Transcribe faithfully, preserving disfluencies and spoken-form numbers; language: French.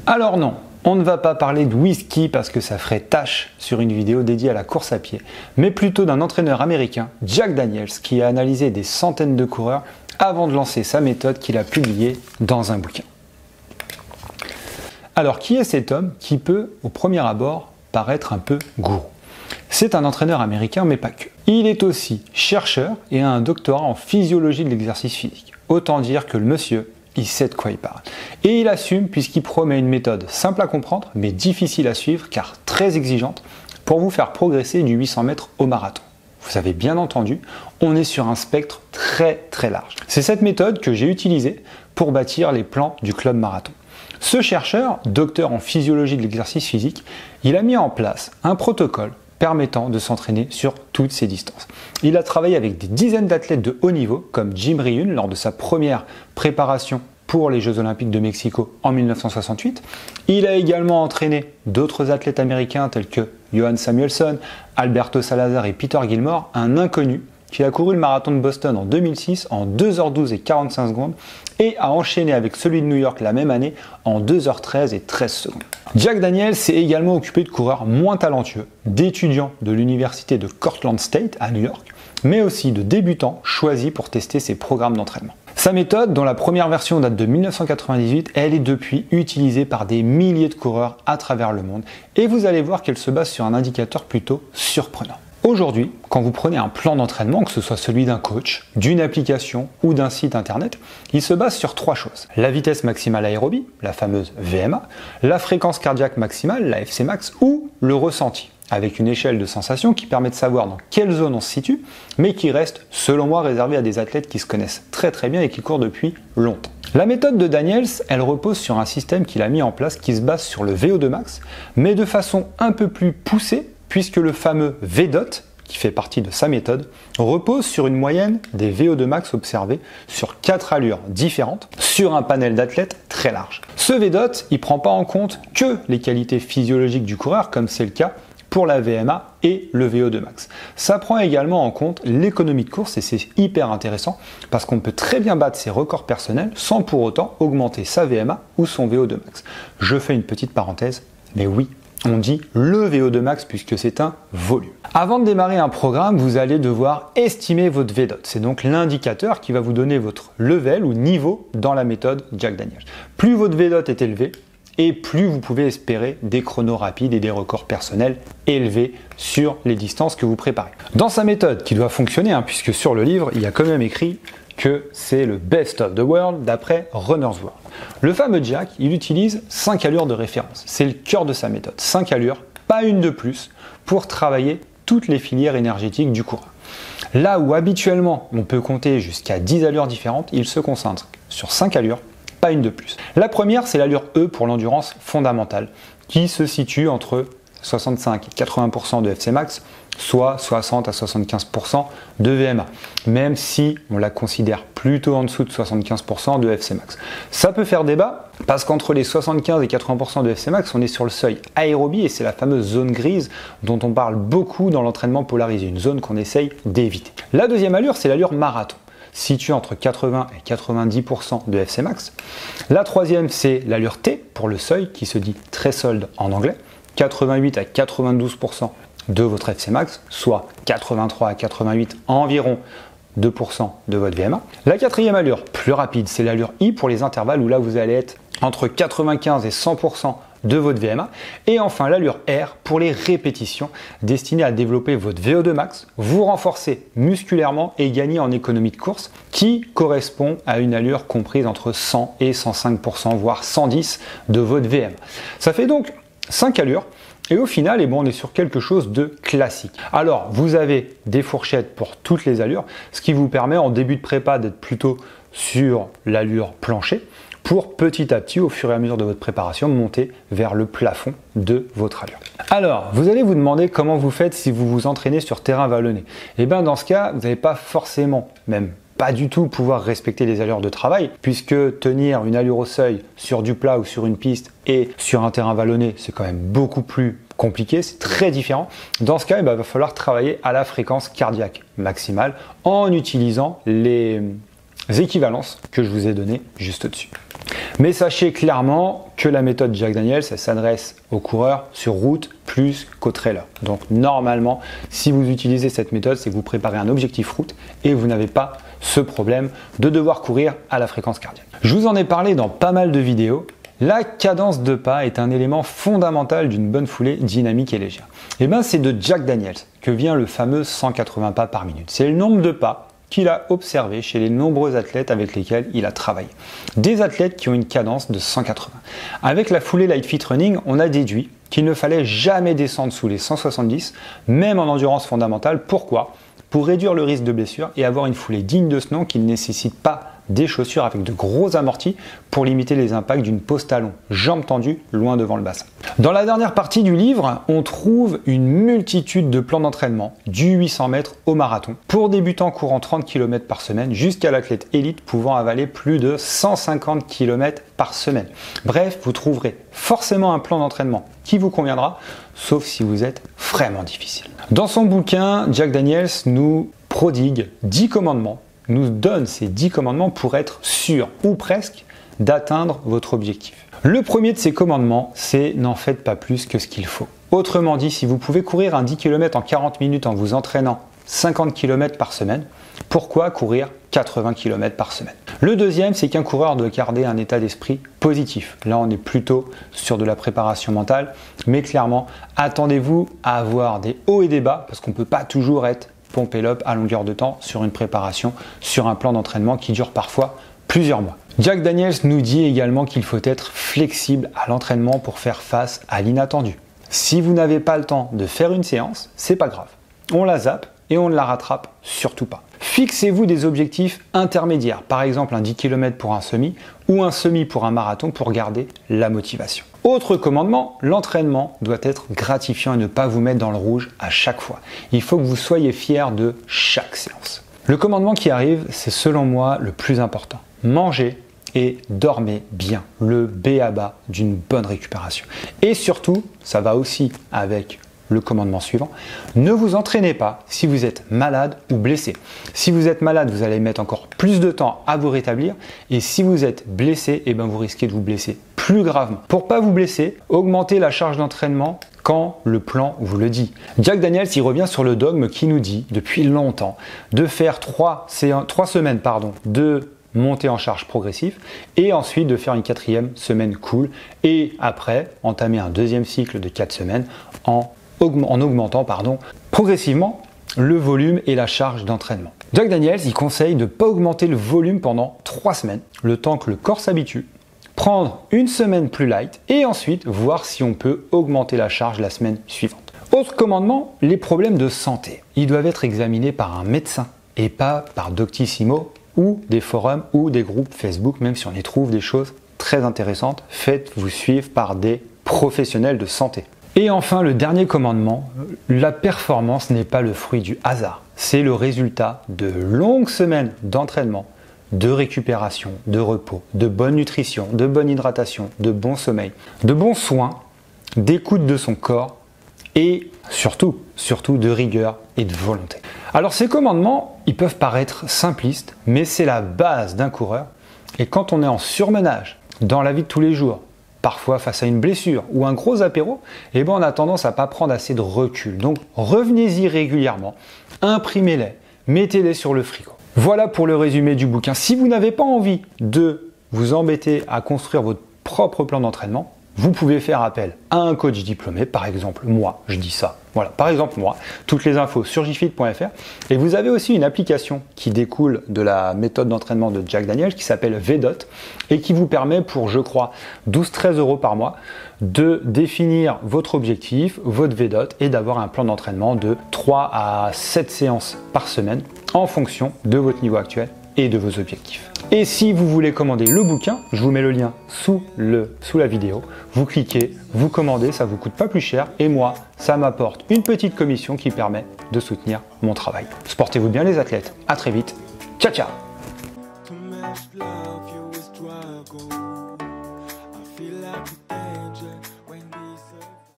Alors non, on ne va pas parler de whisky parce que ça ferait tâche sur une vidéo dédiée à la course à pied, mais plutôt d'un entraîneur américain, Jack Daniels, qui a analysé des centaines de coureurs avant de lancer sa méthode qu'il a publiée dans un bouquin. Alors qui est cet homme qui peut, au premier abord, paraître un peu gourou? C'est un entraîneur américain, mais pas que. Il est aussi chercheur et a un doctorat en physiologie de l'exercice physique. Autant dire que le monsieur, il sait de quoi il parle. Et il assume puisqu'il promet une méthode simple à comprendre, mais difficile à suivre car très exigeante, pour vous faire progresser du huit cents mètres au marathon. Vous avez bien entendu, on est sur un spectre très très large. C'est cette méthode que j'ai utilisée pour bâtir les plans du club marathon. Ce chercheur, docteur en physiologie de l'exercice physique, il a mis en place un protocole permettant de s'entraîner sur toutes ces distances. Il a travaillé avec des dizaines d'athlètes de haut niveau, comme Jim Ryun lors de sa première préparation pour les Jeux Olympiques de Mexico en mille neuf cent soixante-huit. Il a également entraîné d'autres athlètes américains tels que Johan Samuelson, Alberto Salazar et Peter Gilmore, un inconnu qui a couru le marathon de Boston en deux mille six en deux heures douze et quarante-cinq secondes et a enchaîné avec celui de New York la même année en deux heures treize et treize secondes. Jack Daniels s'est également occupé de coureurs moins talentueux, d'étudiants de l'université de Cortland State à New York, mais aussi de débutants choisis pour tester ses programmes d'entraînement. Sa méthode, dont la première version date de mille neuf cent quatre-vingt-dix-huit, elle est depuis utilisée par des milliers de coureurs à travers le monde et vous allez voir qu'elle se base sur un indicateur plutôt surprenant. Aujourd'hui, quand vous prenez un plan d'entraînement, que ce soit celui d'un coach, d'une application ou d'un site internet, il se base sur trois choses. La vitesse maximale aérobie, la fameuse V M A, la fréquence cardiaque maximale, la F C max, ou le ressenti, avec une échelle de sensation qui permet de savoir dans quelle zone on se situe, mais qui reste, selon moi, réservée à des athlètes qui se connaissent très très bien et qui courent depuis longtemps. La méthode de Daniels, elle repose sur un système qu'il a mis en place qui se base sur le V O deux max, mais de façon un peu plus poussée, puisque le fameux V D O T, qui fait partie de sa méthode, repose sur une moyenne des V O deux max observés sur quatre allures différentes sur un panel d'athlètes très large. Ce V D O T, il ne prend pas en compte que les qualités physiologiques du coureur, comme c'est le cas pour la V M A et le V O deux max. Ça prend également en compte l'économie de course et c'est hyper intéressant parce qu'on peut très bien battre ses records personnels sans pour autant augmenter sa V M A ou son V O deux max. Je fais une petite parenthèse, mais oui, on dit le V O deux max puisque c'est un volume. Avant de démarrer un programme, vous allez devoir estimer votre V D O T. C'est donc l'indicateur qui va vous donner votre level ou niveau dans la méthode Jack Daniels. Plus votre V D O T est élevé, et plus vous pouvez espérer des chronos rapides et des records personnels élevés sur les distances que vous préparez. Dans sa méthode, qui doit fonctionner, hein, puisque sur le livre, il y a quand même écrit que c'est le best of the world d'après Runner's World. Le fameux Jack, il utilise cinq allures de référence. C'est le cœur de sa méthode. cinq allures, pas une de plus, pour travailler toutes les filières énergétiques du coureur. Là où habituellement on peut compter jusqu'à dix allures différentes, il se concentre sur cinq allures, pas une de plus. La première, c'est l'allure E pour l'endurance fondamentale, qui se situe entre soixante-cinq et quatre-vingts pour cent de F C max, soit soixante à soixante-quinze pour cent de V M A, même si on la considère plutôt en dessous de soixante-quinze pour cent de F C max. Ça peut faire débat, parce qu'entre les soixante-quinze et quatre-vingts pour cent de F C max, on est sur le seuil aérobie, et c'est la fameuse zone grise dont on parle beaucoup dans l'entraînement polarisé, une zone qu'on essaye d'éviter. La deuxième allure, c'est l'allure marathon, située entre quatre-vingts et quatre-vingt-dix pour cent de F C max. La troisième, c'est l'allure T pour le seuil, qui se dit threshold en anglais, quatre-vingt-huit à quatre-vingt-douze pour cent de votre F C max, soit quatre-vingt-trois à quatre-vingt-huit, environ deux pour cent de votre V M A. La quatrième allure, plus rapide, c'est l'allure I pour les intervalles, où là vous allez être entre quatre-vingt-quinze et cent pour cent de votre V M A. Et enfin l'allure R pour les répétitions, destinée à développer votre V O deux max, vous renforcer musculairement et gagner en économie de course, qui correspond à une allure comprise entre cent et cent cinq pour cent, voire cent dix de votre V M A. Ça fait donc cinq allures. Et au final, eh bon, on est sur quelque chose de classique. Alors, vous avez des fourchettes pour toutes les allures, ce qui vous permet en début de prépa d'être plutôt sur l'allure plancher, pour petit à petit, au fur et à mesure de votre préparation, monter vers le plafond de votre allure. Alors, vous allez vous demander comment vous faites si vous vous entraînez sur terrain vallonné. Et bien dans ce cas, vous n'allez pas forcément, même pas du tout pouvoir respecter les allures de travail, puisque tenir une allure au seuil sur du plat ou sur une piste et sur un terrain vallonné, c'est quand même beaucoup plus compliqué, c'est très différent. Dans ce cas, il va falloir travailler à la fréquence cardiaque maximale en utilisant les équivalences que je vous ai données juste au-dessus. Mais sachez clairement que la méthode Jack Daniels, elle s'adresse aux coureurs sur route plus qu'aux trailers. Donc normalement, si vous utilisez cette méthode, c'est que vous préparez un objectif route et vous n'avez pas ce problème de devoir courir à la fréquence cardiaque. Je vous en ai parlé dans pas mal de vidéos. La cadence de pas est un élément fondamental d'une bonne foulée dynamique et légère. Et bien c'est de Jack Daniels que vient le fameux cent quatre-vingts pas par minute. C'est le nombre de pas qu'il a observé chez les nombreux athlètes avec lesquels il a travaillé. Des athlètes qui ont une cadence de cent quatre-vingts. Avec la foulée Light Fit Running, on a déduit qu'il ne fallait jamais descendre sous les cent soixante-dix, même en endurance fondamentale. Pourquoi ? Pour réduire le risque de blessure et avoir une foulée digne de ce nom qui ne nécessite pas des chaussures avec de gros amortis pour limiter les impacts d'une pose talon, jambes tendues, loin devant le bassin. Dans la dernière partie du livre, on trouve une multitude de plans d'entraînement du huit cents mètres au marathon pour débutants courant trente kilomètres par semaine jusqu'à l'athlète élite pouvant avaler plus de cent cinquante kilomètres par semaine. Bref, vous trouverez forcément un plan d'entraînement qui vous conviendra, sauf si vous êtes vraiment difficile. Dans son bouquin, Jack Daniels nous prodigue dix commandements, nous donne ces dix commandements pour être sûr, ou presque, d'atteindre votre objectif. Le premier de ces commandements, c'est n'en faites pas plus que ce qu'il faut. Autrement dit, si vous pouvez courir un dix kilomètres en quarante minutes en vous entraînant cinquante kilomètres par semaine, pourquoi courir quatre-vingts kilomètres par semaine? Le deuxième, c'est qu'un coureur doit garder un état d'esprit positif. Là, on est plutôt sur de la préparation mentale, mais clairement, attendez-vous à avoir des hauts et des bas, parce qu'on ne peut pas toujours être pompé l'up à longueur de temps sur une préparation, sur un plan d'entraînement qui dure parfois plusieurs mois. Jack Daniels nous dit également qu'il faut être flexible à l'entraînement pour faire face à l'inattendu. Si vous n'avez pas le temps de faire une séance, c'est pas grave. On la zappe et on ne la rattrape surtout pas. Fixez-vous des objectifs intermédiaires, par exemple un dix kilomètres pour un semi ou un semi pour un marathon pour garder la motivation. Autre commandement, l'entraînement doit être gratifiant et ne pas vous mettre dans le rouge à chaque fois. Il faut que vous soyez fier de chaque séance. Le commandement qui arrive, c'est selon moi le plus important. Mangez et dormez bien, le B A B A d'une bonne récupération. Et surtout, ça va aussi avec le commandement suivant, ne vous entraînez pas si vous êtes malade ou blessé. Si vous êtes malade, vous allez mettre encore plus de temps à vous rétablir et si vous êtes blessé, eh ben vous risquez de vous blesser plus gravement. Pour pas vous blesser, augmentez la charge d'entraînement quand le plan vous le dit. Jack Daniels y revient sur le dogme qui nous dit depuis longtemps de faire trois, trois semaines pardon, de monter en charge progressive et ensuite de faire une quatrième semaine cool et après entamer un deuxième cycle de quatre semaines en en augmentant pardon, progressivement le volume et la charge d'entraînement. Jack Daniels il conseille de ne pas augmenter le volume pendant trois semaines, le temps que le corps s'habitue, prendre une semaine plus light et ensuite voir si on peut augmenter la charge la semaine suivante. Autre commandement, les problèmes de santé. Ils doivent être examinés par un médecin et pas par Doctissimo ou des forums ou des groupes Facebook, même si on y trouve des choses très intéressantes, faites-vous suivre par des professionnels de santé. Et enfin, le dernier commandement, la performance n'est pas le fruit du hasard. C'est le résultat de longues semaines d'entraînement, de récupération, de repos, de bonne nutrition, de bonne hydratation, de bon sommeil, de bons soins, d'écoute de son corps et surtout, surtout de rigueur et de volonté. Alors ces commandements, ils peuvent paraître simplistes, mais c'est la base d'un coureur. Et quand on est en surmenage, dans la vie de tous les jours, parfois face à une blessure ou un gros apéro, eh ben on a tendance à ne pas prendre assez de recul. Donc revenez-y régulièrement, imprimez-les, mettez-les sur le frigo. Voilà pour le résumé du bouquin. Si vous n'avez pas envie de vous embêter à construire votre propre plan d'entraînement, vous pouvez faire appel à un coach diplômé, par exemple moi, je dis ça. Voilà, par exemple moi, toutes les infos sur j fit point f r. Et vous avez aussi une application qui découle de la méthode d'entraînement de Jack Daniels qui s'appelle V D O T et qui vous permet pour, je crois, douze à treize euros par mois de définir votre objectif, votre V D O T et d'avoir un plan d'entraînement de trois à sept séances par semaine en fonction de votre niveau actuel et de vos objectifs. Et si vous voulez commander le bouquin, je vous mets le lien sous, le, sous la vidéo. Vous cliquez, vous commandez, ça vous coûte pas plus cher et moi, ça m'apporte une petite commission qui permet de soutenir mon travail. Sportez-vous bien les athlètes, à très vite, ciao ciao. Love, you